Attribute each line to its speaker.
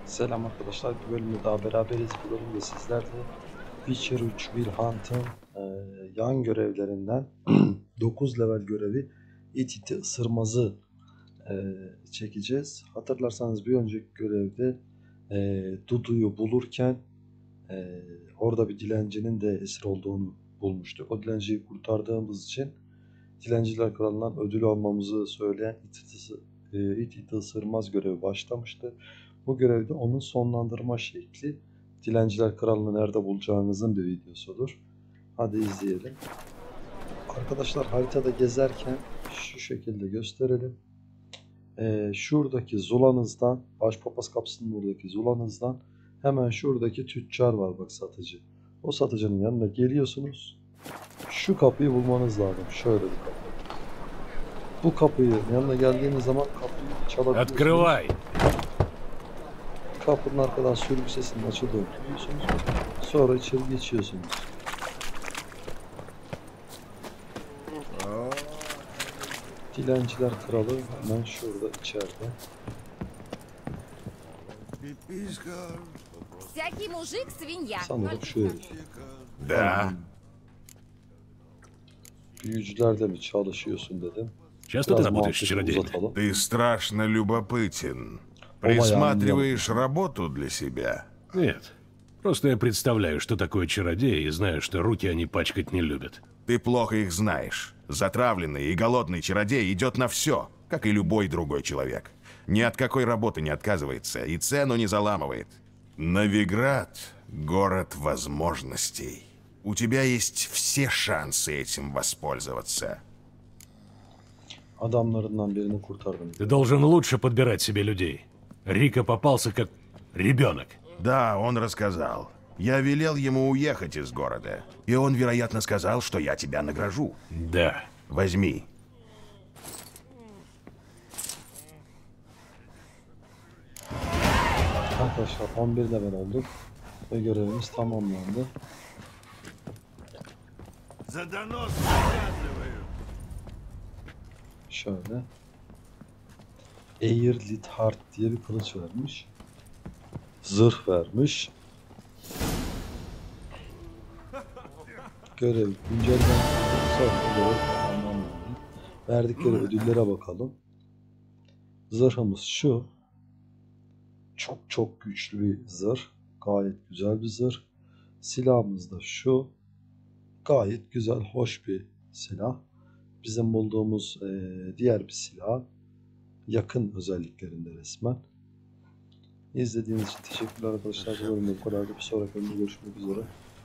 Speaker 1: Selam arkadaşlar, bir bölümde daha beraberiz. Bu bölümde sizlerle Witcher 3 Will Hunt'ın yan görevlerinden 9 level görevi İt ısırmazı çekeceğiz. Hatırlarsanız bir önceki görevde Dudu'yu bulurken orada bir dilencinin de esir olduğunu bulmuştuk. O dilenciyi kurtardığımız için Dilenciler Kralı'ndan ödül almamızı söyleyen İt ısırmaz görevi başlamıştı. Bu görevde onun sonlandırma şekli Dilenciler Kralı'nı nerede bulacağınızın bir videosudur. Hadi izleyelim. Arkadaşlar haritada gezerken şu şekilde gösterelim. Şuradaki Zula'nızdan, Başpapaz kapısının buradaki Zula'nızdan hemen şuradaki tüccar var bak, satıcı. O satıcının yanına geliyorsunuz. Şu kapıyı bulmanız lazım. Şöyle bir kapı. Bu kapıyı yanına geldiğiniz zaman kapıyı çalabiliyorsunuz.
Speaker 2: Открывай!
Speaker 1: Kapının arkadan sürgü sesinin açıldığını duyuyorsunuz. Sonra içeri geçiyorsunuz. Dilenciler Kralı hemen şurada içeride.
Speaker 3: Всякий мужик свинья.
Speaker 1: Sanırım şu herif.
Speaker 2: Да.
Speaker 1: Büyücülerde mi çalışıyorsun dedim.
Speaker 2: Часто ты
Speaker 1: Biraz
Speaker 2: работаешь с
Speaker 1: muhabbeti
Speaker 2: чародеями?
Speaker 1: uzatalım.
Speaker 4: Ты страшно любопытен.
Speaker 1: Оба я
Speaker 4: Присматриваешь работу для себя?
Speaker 2: Нет. Просто я представляю, что такое чародеи, и знаю, что руки они пачкать не любят.
Speaker 4: Ты плохо их знаешь. Затравленный и голодный чародей идет на все, как и любой другой человек. Ни от какой работы не отказывается и цену не заламывает. Новиград — город возможностей. У тебя есть все шансы этим воспользоваться.
Speaker 1: Adamlarından birini kurtardım.
Speaker 2: Ты должен лучше подбирать себе людей. Рика попался как ребенок.
Speaker 4: Да, он рассказал. Я велел ему уехать из города. И он, вероятно, сказал, что я тебя награжу.
Speaker 2: Да.
Speaker 4: Возьми.
Speaker 1: Arkadaşlar 11 level olduk ve görevimiz tamamlandı. Şöyle. Eirlit Heart diye bir kılıç vermiş. Zırh vermiş. Görev güncellenen sonra görev tamamlandı. Verdikleri ödüllere bakalım. Zırhımız şu. Çok güçlü bir zırh. Gayet güzel bir zırh. Silahımız da şu. Gayet güzel, hoş bir silah. Bizim bulduğumuz diğer bir silah. Yakın özelliklerinde resmen. İzlediğiniz için teşekkürler arkadaşlar. Bu bölümde bu kadar. Bir sonraki bölümde görüşmek üzere.